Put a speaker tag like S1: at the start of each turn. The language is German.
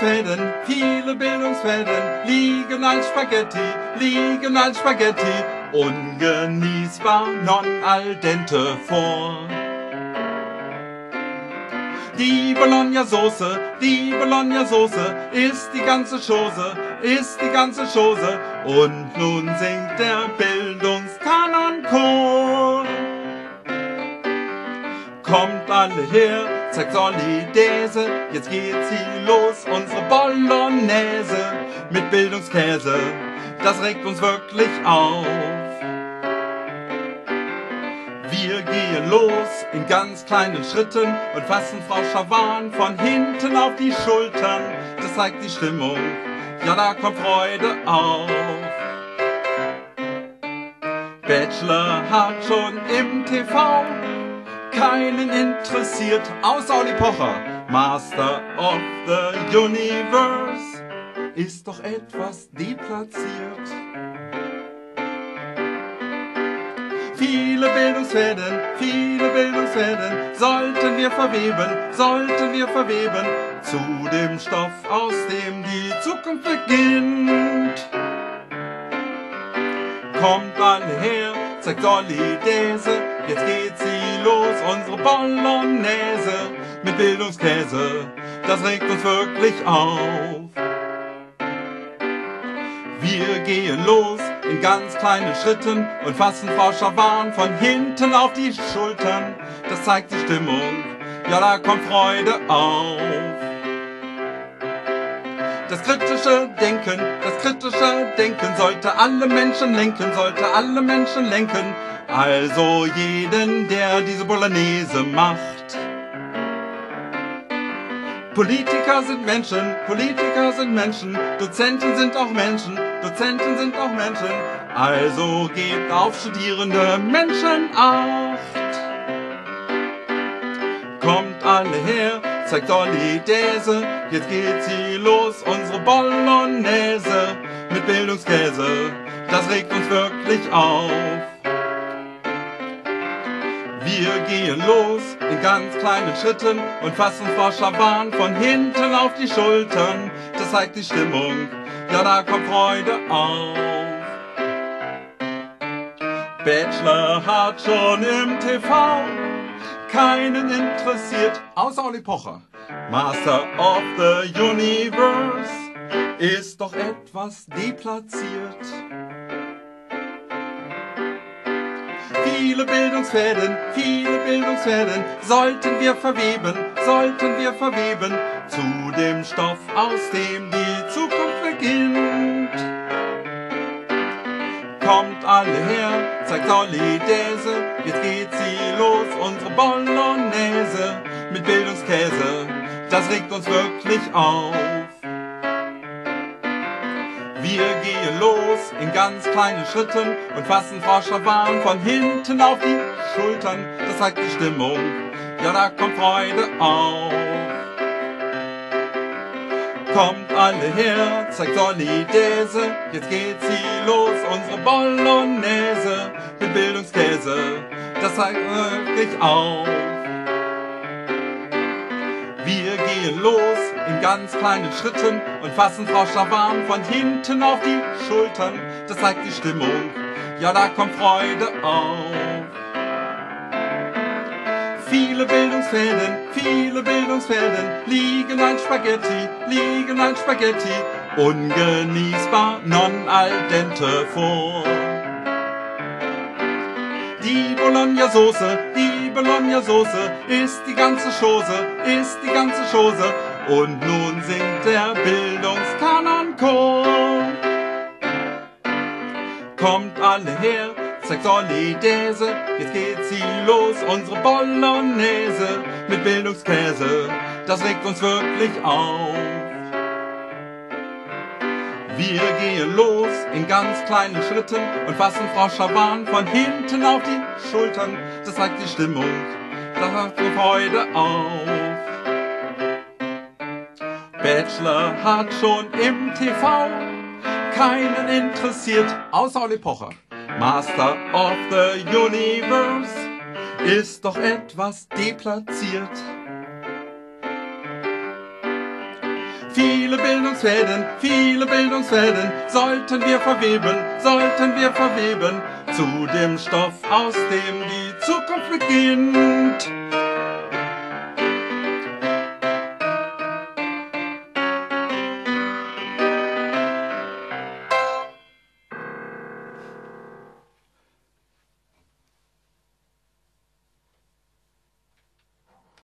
S1: viele Bildungsfäden liegen als Spaghetti, ungenießbar non al dente vor. Die Bologna-Soße ist die ganze Chose, und nun singt der Bildungskanon-Chor. Kommt alle her, zeigt Solidese, jetzt geht sie los, unsere Bolognese mit Bildungskäse, das regt uns wirklich auf. Wir gehen los in ganz kleinen Schritten und fassen Frau Schawan von hinten auf die Schultern. Das zeigt die Stimmung, ja, da kommt Freude auf. Bachelor hat schon im TV keinen interessiert, außer Olli Pocher. Master of the Universe ist doch etwas deplatziert. Viele Bildungsfäden sollten wir verweben zu dem Stoff, aus dem die Zukunft beginnt. Kommt alle her, zeigt Solidese, jetzt geht sie los, unsere Bolognese mit Bildungskäse, das regt uns wirklich auf. Wir gehen los in ganz kleinen Schritten und fassen Frau Schawan von hinten auf die Schultern. Das zeigt die Stimmung, ja, da kommt Freude auf. Das kritische Denken sollte alle Menschen lenken, also jeden, der diese Bolognese macht. Politiker sind Menschen, Dozenten sind auch Menschen, also gebt auf studierende Menschen Acht. Kommt alle her, zeigt Solidese, jetzt geht sie los, unsere Bolognese mit Bildungskäse, das regt uns wirklich auf. Wir gehen los in ganz kleinen Schritten und fassen Frau Schawan von hinten auf die Schultern. Das zeigt die Stimmung, ja, da kommt Freude auf. Bachelor hat schon im TV keinen interessiert, außer Olli Pocher. Master of the Universe ist doch etwas deplatziert. Viele Bildungsfäden sollten wir verweben zu dem Stoff, aus dem die Zukunft beginnt. Kommt alle her, zeigt Solidese, jetzt geht sie los, unsere Bolognese mit Bildungskäse, das regt uns wirklich auf. Wir gehen los in ganz kleinen Schritten und fassen Frau Schawan von hinten auf die Schultern. Das zeigt die Stimmung, ja, da kommt Freude auf. Kommt alle her, zeigt Solidese, jetzt geht sie los, unsere Bolognese mit Bildungskäse, das zeigt wirklich auf. Wir gehen los in ganz kleinen Schritten und fassen Frau Schawan von hinten auf die Schultern. Das zeigt die Stimmung, ja, da kommt Freude auf. Viele Bildungsfäden liegen ein Spaghetti, ungenießbar non al dente vor. Die Bologna-Soße ist die ganze Chose, und nun singt der Bildungskanon-Chor. Kommt alle her, zeigt Solidese, jetzt geht sie los, unsere Bolognese mit Bildungskäse, das regt uns wirklich auf. Wir gehen los in ganz kleinen Schritten und fassen Frau Schawan von hinten auf die Schultern. Das zeigt die Stimmung, das macht Freude auf. Bachelor hat schon im TV keinen interessiert, außer Olli Pocher. Master of the Universe ist doch etwas deplatziert. viele Bildungsfäden sollten wir verweben zu dem Stoff, aus dem die Zukunft beginnt.